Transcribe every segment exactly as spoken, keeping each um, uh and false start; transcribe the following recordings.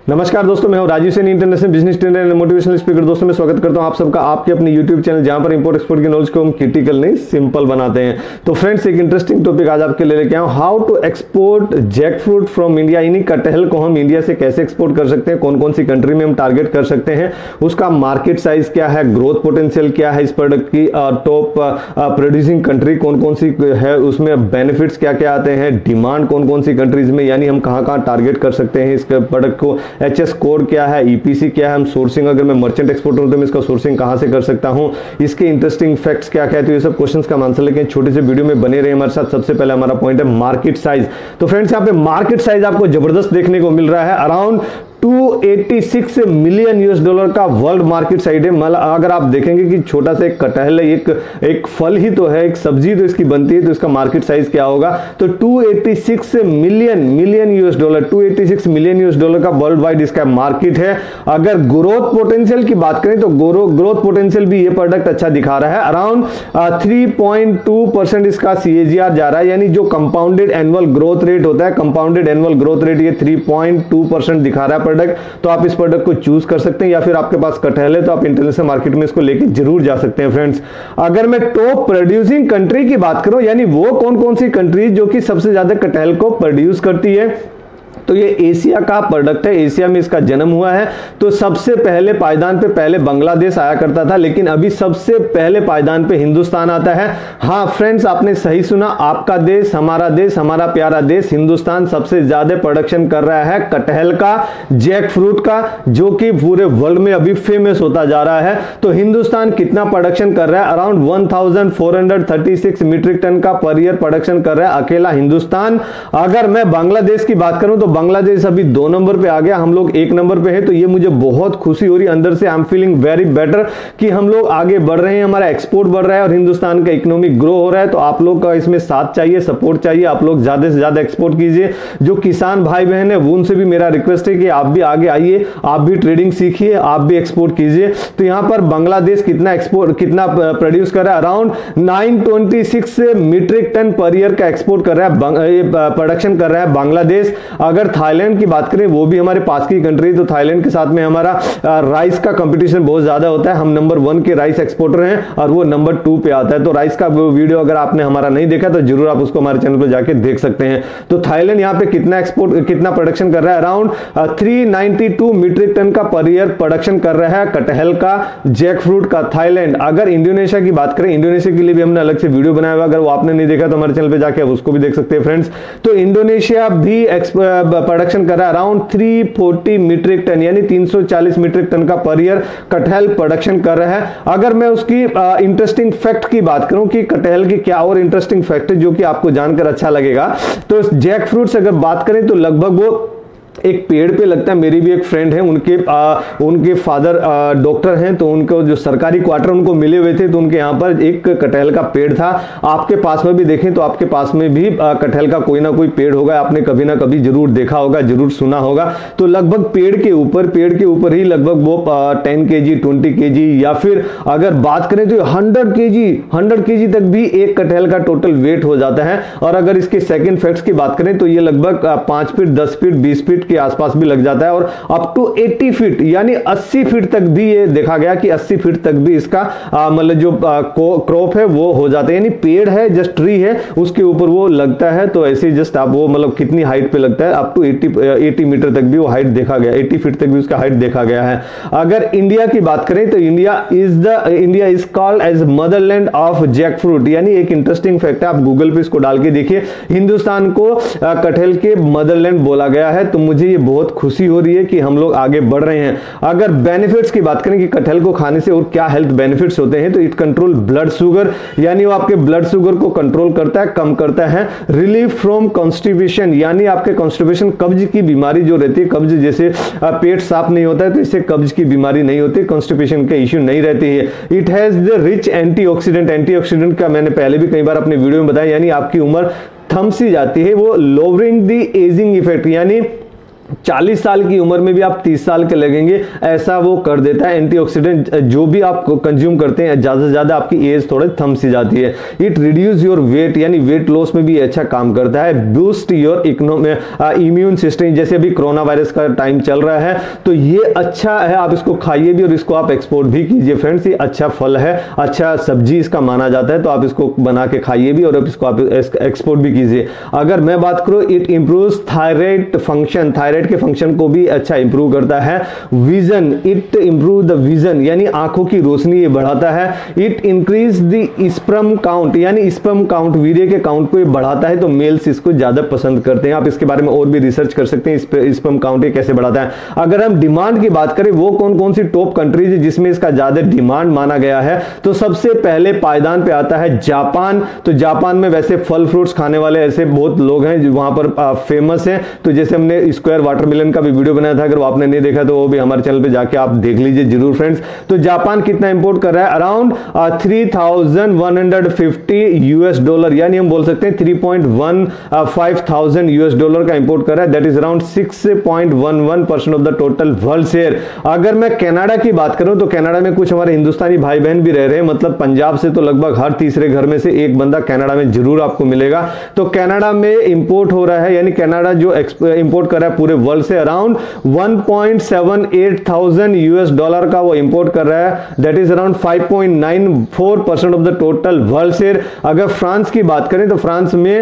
नमस्कार दोस्तों, मैं हूं Rajeev Saini, international business trainer and motivational speaker. दोस्तों मैं स्वागत करता हूं आप सबका आपके अपने यूट्यूब चैनल, जहां पर इंपोर्ट एक्सपोर्ट की नॉलेज को हम क्रिटिकल नहीं सिंपल बनाते हैं। तो फ्रेंड्स, एक इंटरेस्टिंग टॉपिक आज आपके लिए लेके आया हूं, how to export jackfruit from India. यानी कटहल को हम इंडिया से कैसे एक्सपोर्ट कर सकते हैं, कौन कौन सी कंट्री में हम टारगेट कर सकते हैं, उसका मार्केट साइज क्या है, ग्रोथ पोटेंशियल क्या है, इस प्रोडक्ट की टॉप प्रोड्यूसिंग कंट्री कौन कौन सी है, उसमें बेनिफिट्स क्या क्या आते हैं, डिमांड कौन कौन सी कंट्रीज में, यानी हम कहां कहां टारगेट कर सकते हैं इस प्रोडक्ट को, एच एस कोड क्या है, ईपीसी क्या है, हम सोर्सिंग, अगर मैं मर्चेंट एक्सपोर्टर हूं तो मैं इसका सोर्सिंग कहां से कर सकता हूं, इसके इंटरेस्टिंग फैक्ट्स क्या क्या है। तो ये सब क्वेश्चंस का आंसर लेके छोटे से वीडियो में बने रहे हमारे साथ। सबसे पहले हमारा पॉइंट है मार्केट साइज। तो फ्रेंड्स, यहाँ पे मार्केट साइज आपको जबरदस्त देखने को मिल रहा है, अराउंड दो सौ छियासी मिलियन यूएस डॉलर का वर्ल्ड मार्केट साइड है। मतलब अगर आप देखेंगे कि छोटा सा एक कटहल है, एक एक फल ही तो है, एक सब्जी तो इसकी बनती है, तो इसका मार्केट साइज क्या होगा, तो दो सौ छियासी मिलियन मिलियन यूएस डॉलर दो सौ छियासी मिलियन यूएस डॉलर का वर्ल्ड वाइड इसका मार्केट है। अगर ग्रोथ पोटेंशियल की बात करें तो ग्रोथ पोटेंशियल भी ये प्रोडक्ट अच्छा दिखा रहा है, अराउंड तीन पॉइंट दो परसेंट इसका सीएजीआर जा रहा है, यानी जो कंपाउंडेड एनुअल ग्रोथ रेट होता है, कंपाउंडेड एनुअल ग्रोथ रेट ये तीन पॉइंट दो परसेंट दिखा रहा है प्रोडक्ट। तो आप इस प्रोडक्ट को चूज कर सकते हैं, या फिर आपके पास कटहल है तो आप इंटरनेशनल मार्केट में इसको लेके जरूर जा सकते हैं। फ्रेंड्स, अगर मैं टॉप प्रोड्यूसिंग कंट्री की बात करूं, यानी वो कौन कौन सी कंट्री जो कि सबसे ज्यादा कटहल को प्रोड्यूस करती है, तो ये एशिया का प्रोडक्ट है, एशिया में इसका जन्म हुआ है। तो सबसे पहले पायदान पे पहले बांग्लादेश आया करता था, लेकिन अभी सबसे पहले पायदान पे हिंदुस्तान आता है। हाँ फ्रेंड्स, आपने सही सुना, आपका देश, हमारा देश, हमारा प्यारा देश हिंदुस्तान सबसे ज्यादा प्रोडक्शन कर रहा है कटहल का, जैक फ्रूट का, जो कि पूरे वर्ल्ड में अभी फेमस होता जा रहा है। तो हिंदुस्तान कितना प्रोडक्शन कर रहा है, around one thousand four hundred thirty six metric ton का पर ईयर प्रोडक्शन कर रहा है अकेला हिंदुस्तान। अगर मैं बांग्लादेश की बात करूं तो बांग्लादेश अभी दो नंबर पे आ गया, हम लोग एक नंबर पे हैं। तो ये मुझे बहुत खुशी हो रही है अंदर से, I am feeling very better कि हम लोग आगे बढ़ रहे हैं, हमारा एक्सपोर्ट बढ़ रहा है और हिंदुस्तान का इकोनॉमिक ग्रो हो रहा है। तो आप लोग का इसमें साथ चाहिए, सपोर्ट चाहिए, आप लोग ज्यादा से ज्यादा एक्सपोर्ट कीजिए। जो किसान भाई बहन है उनसे भी मेरा रिक्वेस्ट है कि आप भी आगे आइए, आप भी ट्रेडिंग सीखिए, आप भी एक्सपोर्ट कीजिए। तो यहां पर बांग्लादेश कितना एक्सपोर्ट कितना प्रोड्यूस कर रहा है, around nine twenty six metric ton per year का एक्सपोर्ट कर रहा है, प्रोडक्शन कर रहा है बांग्लादेश। अगर थाईलैंड की बात करें, वो भी हमारे पास की कंट्री, तो थाईलैंड के साथ में हमारा राइस का कंपटीशन बहुत ज्यादा होता है। हम नंबर वन के राइस एक्सपोर्टर हैं और वो नंबर टू पे आता है। तो राइस का वो वीडियो अगर आपने हमारा नहीं देखा तो जरूर आप उसको हमारे चैनल पर जाके देख सकते हैं। तो थाईलैंड यहाँ पे कितना एक्सपोर्ट कितना प्रोडक्शन कर रहा है, अराउंड तीन सौ बानवे मीट्रिक टन का पर ईयर प्रोडक्शन कर रहा है कटहल का, जैक फ्रूट का थाईलैंड। अगर इंडोनेशिया की बात करें, इंडोनेशिया के लिए भी हमने अलग से वीडियो बनाया हुआ, अगर वो आपने नहीं देखा तो हमारे चैनल पर जाके उसको भी देख सकते हैं फ्रेंड्स। तो इंडोनेशिया भी प्रोडक्शन कर रहा है अराउंड तीन सौ चालीस मीट्रिक टन, यानी तीन सौ चालीस मीट्रिक टन का पर ईयर कटहल प्रोडक्शन कर रहा है। अगर मैं उसकी इंटरेस्टिंग फैक्ट की बात करूं कि कटहल की क्या और इंटरेस्टिंग फैक्ट है जो कि आपको जानकर अच्छा लगेगा, तो जैक फ्रूट से अगर बात करें तो लगभग वो एक पेड़ पे लगता है। मेरी भी एक फ्रेंड है, उनके आ, उनके फादर डॉक्टर हैं, तो उनको जो सरकारी क्वार्टर उनको मिले हुए थे, तो उनके यहाँ पर एक कटहल का पेड़ था। आपके पास में भी देखें तो आपके पास में भी आ, कटहल का कोई ना कोई पेड़ होगा, आपने कभी ना कभी जरूर देखा होगा, जरूर सुना होगा। तो लगभग पेड़ के ऊपर पेड़ के ऊपर ही लगभग वो टेन के जी ट्वेंटी के जी या फिर अगर बात करें तो हंड्रेड के जी हंड्रेड के जी तक भी एक कटहल का टोटल वेट हो जाता है। और अगर इसके सेकेंड फैक्ट्स की बात करें तो ये लगभग पांच फीट दस फीट बीस फीट के आसपास भी लग जाता है, और अप टू अस्सी फीट यानी अस्सी फीट तक भी ये देखा गया कि अस्सी फीट तक भी इसका मतलब जो क्रॉप है वो हो जाता है, यानी पेड़ है, जस्ट ट्री है, उसके ऊपर वो लगता है। तो ऐसे जस्ट आप वो मतलब कितनी हाइट पे लगता है, अप टू अस्सी मीटर तक भी वो हाइट देखा गया, अस्सी फीट तक भी उसका हाइट देखा गया है। अगर इंडिया की बात करें तो India is the India is called as motherland of jackfruit, यानी एक इंटरेस्टिंग फैक्ट है, आप गूगल पे इसको डाल के देखिए, हिंदुस्तान को कटहल के मदरलैंड बोला गया है। तो मुझे ये बहुत खुशी हो रही है कि हम लोग आगे बढ़ रहे हैं। अगर बेनिफिट्स की बात करें कि कटहल को खाने से और क्या हेल्थ बेनिफिट्स होते हैं, तो इट कंट्रोल ब्लड शुगर, यानी वो आपके ब्लड शुगर को कंट्रोल करता है, कम करता है। रिलीफ फ्रॉम कॉन्स्टिपेशन, यानी आपके कॉन्स्टिपेशन कब्ज की बीमारी जो रहती है, कब्ज जैसे पेट साफ नहीं होता है तो इससे कब्ज की बीमारी नहीं होती, कॉन्स्टिपेशन का इश्यू नहीं रहती है। It has the rich antioxidant, antioxidant का मैंने पहले भी कई बार अपने वीडियो में बताया, यानी आपकी उम्र थम सी जाती है, वो लोअरिंग द एजिंग इफेक्ट, यानी चालीस साल की उम्र में भी आप तीस साल के लगेंगे, ऐसा वो कर देता है। एंटीऑक्सीडेंट जो भी आप कंज्यूम करते हैं ज़्यादा से ज़्यादा आपकी एज थोड़ी थम सी जाती है। इट रिड्यूस योर वेट यानी वेट लॉस में भी अच्छा काम करता है। बूस्ट योर इम्यून सिस्टम, जैसे अभी कोरोना वायरस का टाइम चल रहा है तो ये अच्छा है, आप इसको खाइए भी और इसको आप एक्सपोर्ट भी कीजिए फ्रेंड्स। ये अच्छा फल है, अच्छा सब्जी इसका माना जाता है, तो आप इसको बना के खाइए भी और इसको आप एक्सपोर्ट भी कीजिए। अगर मैं बात करूँ, it improves thyroid function, thyroid के फंक्शन को भी अच्छा इंप्रूव करता है। Vision, it improve the vision यानी आंखों की रोशनी ये बढ़ाता है। It increase the sperm count यानी स्पर्म काउंट, वीर्य के काउंट को ये बढ़ाता है, तो मेल्स इसको ज्यादा पसंद करते हैं। आप इसके बारे में और भी रिसर्च कर सकते हैं, स्पर्म काउंट ये कैसे बढ़ाता है। अगर हम डिमांड की बात करें, वो कौन कौन सी टॉप कंट्रीज है जिसमें इसका ज्यादा डिमांड माना गया है, तो सबसे पहले पायदान पे आता है जापान। तो जापान में वैसे फल फ्रूट्स खाने वाले ऐसे बहुत लोग हैं जो वहां पर फेमस हैं। तो जैसे हमने स्क्वायर वाटरमेलन का भी वीडियो बनाया था, अगर वो आपने नहीं देखा तो वो भी हमारे चैनल पे जाके आप देख लीजिए जरूर फ्रेंड्स। तो जापान कितना इंपोर्ट कर रहा है, around three thousand one hundred fifty US dollar, यानी हम बोल सकते हैं three point one five thousand US dollar का इंपोर्ट कर रहा है। That is around six point one one percent of the total world share. अगर मैं कनाडा की बात करूं तो कनाडा में कुछ हमारे हिंदुस्तानी भाई बहन भी रह रहे हैं, मतलब पंजाब से तो लगभग हर तीसरे घर में से एक बंदा कनाडा में जरूर आपको मिलेगा। तो कनाडा में इंपोर्ट हो रहा है, यानी कनाडा जो इंपोर्ट कर रहा है पूरे वर्ल्ड से around one point seven eight thousand US dollar का वो इंपोर्ट कर रहा है। That is around five point nine four percent of the total world share. अगर फ्रांस की बात करें तो फ्रांस में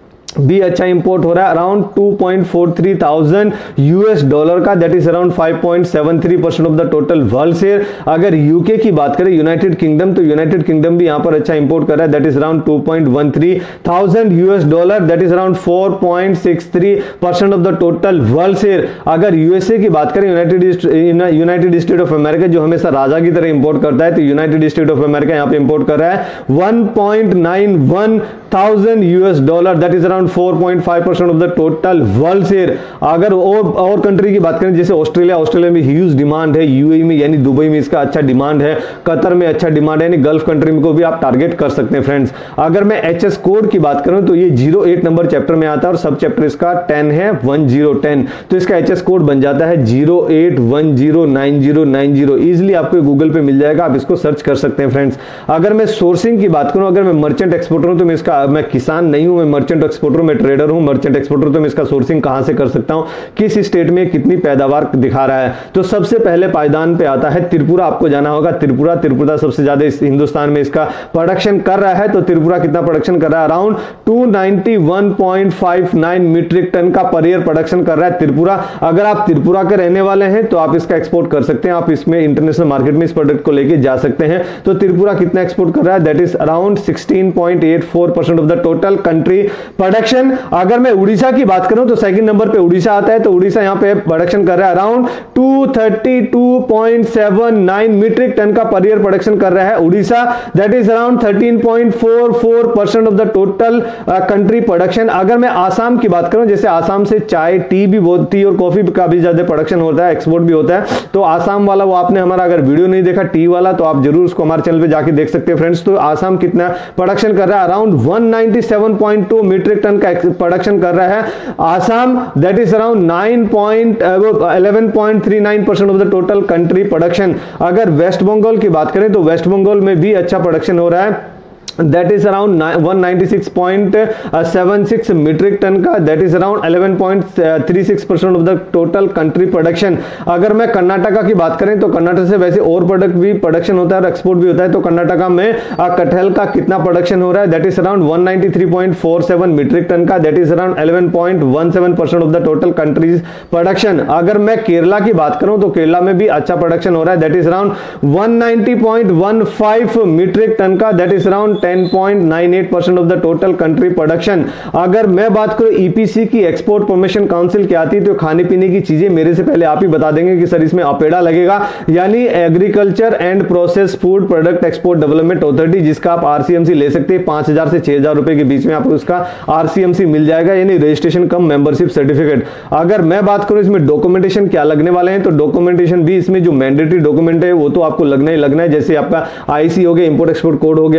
भी अच्छा इंपोर्ट हो रहा है, around two point four three thousand US dollar का। That is around five point seven three percent of the total world share. अगर यूके की बात करें, यूनाइटेड किंगडम, तो यूनाइटेड किंगडम भी यहां पर अच्छा इंपोर्ट कर रहा है। That is around two point one three thousand US dollar. That is around four point six three percent of the total world share. अगर यूएसए की बात करें, United United State of America जो हमेशा राजा की तरह इंपोर्ट करता है, तो यूनाइटेड स्टेट ऑफ अमेरिका यहां पे इंपोर्ट कर रहा है one point nine one thousand US dollar. That is around four point five percent of the total world share. अगर और और कंट्री की बात करें, जैसे ऑस्ट्रेलिया, ऑस्ट्रेलिया में ह्यूज डिमांड है, यूएई में यानी दुबई में इसका अच्छा डिमांड है, कतर में अच्छा डिमांड है, यानी गल्फ कंट्री में को भी आप टारगेट कर सकते हैं फ्रेंड्स। अगर मैं एचएस कोड की बात करूं तो ये जीरो एट नंबर चैप्टर में आता है और सब चैप्टर इसका टेन है, वन जीरो टेन, तो इसका एचएस कोड बन जाता है zero eight one zero nine zero nine zero. Easily आपको गूगल पे मिल जाएगा, आप इसको सर्च कर सकते हैं फ्रेंड्स। अगर मैं सोर्सिंग की बात करूं, अगर मैं मर्चेंट एक्सपोर्टर हूं तो मैं इसका, मैं किसान नहीं हूं, मैं मर्चेंट एक्सपोर्टर, मैं ट्रेडर हूं, मर्चेंट एक्सपोर्टर, तो मैं इसका सोर्सिंग कहां से कर सकता हूं, किस स्टेट में कितनी पैदावार दिखा रहा है। तो सबसे पहले पायदान पे आता है त्रिपुरा, आपको जाना होगा त्रिपुरा। त्रिपुरा सबसे ज्यादा इस हिंदुस्तान में इसका प्रोडक्शन कर रहा है। तो त्रिपुरा कितना प्रोडक्शन कर रहा है, around two ninety one point five nine metric ton का पर ईयर प्रोडक्शन कर रहा है त्रिपुरा। अगर आप त्रिपुरा के रहने वाले हैं तो आप इसका एक्सपोर्ट कर सकते हैं, आप इसमें इंटरनेशनल मार्केट में इस प्रोडक्ट को लेके जा सकते हैं। तो त्रिपुरा कितना एक्सपोर्ट कर रहा है, that is around sixteen point eight four percent of the total country production. अगर मैं उड़ीसा की बात करूं तो सेकंड नंबर पे उड़ीसा आता है। तो उड़ीसा यहां पे प्रोडक्शन कर रहा है around two thirty two point seven nine metric ton का पर ईयर प्रोडक्शन कर रहा है Orissa. That is around thirteen point four four percent of the total country production. अगर मैं आसाम की बात करूं, जैसे आसाम से चाय, टी भी बहुत, टी और कॉफी का भी ज्यादा प्रोडक्शन होता है, एक्सपोर्ट भी होता है। तो आसाम वाला, वो आपने हमारा अगर वीडियो नहीं देखा टी वाला, तो आप जरूर उसको हमारे चैनल पे जाके देख सकते हैं फ्रेंड्स। तो आसाम कितना प्रोडक्शन कर रहा है, around one ninety seven point two metric ton का प्रोडक्शन कर रहा है Assam. That is around nine point eleven point three nine percent of the total country production. अगर वेस्ट बंगाल की बात करें तो वेस्ट बंगाल में भी अच्छा प्रोडक्शन हो रहा है, that is around one ninety six point seven six metric ton का। That is around eleven point three six percent of the total country production. अगर मैं कर्नाटका की बात करें तो कर्नाटक से वैसे और प्रोडक्ट भी प्रोडक्शन होता है और एक्सपोर्ट भी होता है। तो कर्नाटका में कटहल का कितना प्रोडक्शन हो रहा है, that is around one ninety three point four seven metric ton का। That is around eleven point one seven percent of the total countries production. अगर मैं केरला की बात करूं तो केरला में भी अच्छा प्रोडक्शन हो रहा है, that is around one ninety point one five metric ton का। That is around ten point nine eight percent of the total country production. अगर मैं बात करूं ईपीसी की, एक्सपोर्ट प्रमोशन काउंसिल की आती है, तो खाने पीने की चीजें मेरे से पहले आप ही बता देंगे कि सर इसमें अपेडा लगेगा, यानी agriculture and process food product export development authority, जिसका आप आरसीएमसी ले सकते हैं। पांच हजार से छह हजार रुपए के बीच में आपको उसका आरसीएमसी मिल जाएगा, यानी रजिस्ट्रेशन कम मेंबरशिप सर्टिफिकेट। अगर मैं बात करूं इसमें डॉक्यूमेंटेशन क्या लगने वाले हैं, तो डॉक्यूमेंटेशन भी इसमें जो मैंडेटरी डॉक्यूमेंट है वो तो आपको लगना ही लगना है, जैसे आपका आईसी हो गया, इंपोर्ट एक्सपोर्ट कोड हो गया,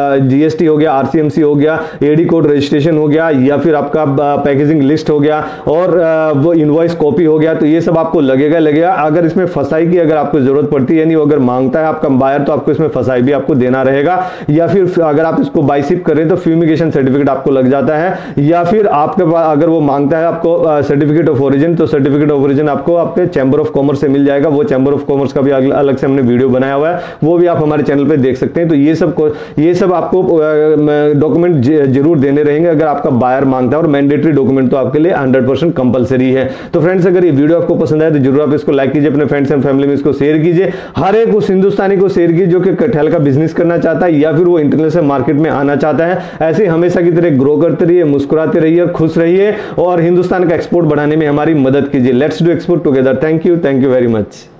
जीएसटी हो गया, आरसीएमसी हो गया, एडी कोड रजिस्ट्रेशन हो गया, या फिर आपका पैकेजिंग लिस्ट हो गया, और वो इनवॉइस कॉपी हो गया। तो ये सब आपको लगेगा लगेगा अगर इसमें फसाई की अगर आपको जरूरत पड़ती है, यानी अगर मांगता है आपका बायर, तो आपको इसमें फसाई भी आपको देना रहेगा। या फिर अगर आप इसको बाय शिप करें तो फ्यूमिगेशन सर्टिफिकेट आपको लग जाता है, या फिर आपके पास अगर वो मांगता है आपको सर्टिफिकेट ऑफ ओरिजिन, तो सर्टिफिकेट ऑफ ओरिजिन आपको आपके चैंबर ऑफ कॉमर्स से मिल जाएगा। वो चैंबर ऑफ कॉमर्स का भी अलग से हमने वीडियो बनाया हुआ है, वो भी आप हमारे चैनल पे देख सकते हैं। तो ये सब ये सब आपको डॉक्यूमेंट जरूर देने रहेंगे अगर आपका बायर मांगता है, और मैंडेटरी डॉक्यूमेंट तो आपके लिए हंड्रेड परसेंट कंपलसरी है। तो फ्रेंड्स, अगर ये वीडियो आपको पसंद आए तो जरूर आप इसको लाइक कीजिए, अपने फ्रेंड्स एंड फैमिली में इसको शेयर कीजिए। हर एक उस हिंदुस्तानी को शेयर कीजिए जो कि कटहल का बिजनेस करना चाहता है या फिर वो इंटरनेशनल मार्केट में आना चाहता है। ऐसे हमेशा की तरह ग्रो करते रहिए, मुस्कुराते रहिए, खुश रहिए, और हिंदुस्तान का एक्सपोर्ट बढ़ाने में हमारी मदद कीजिए। Let's do export together. Thank you, thank you very much.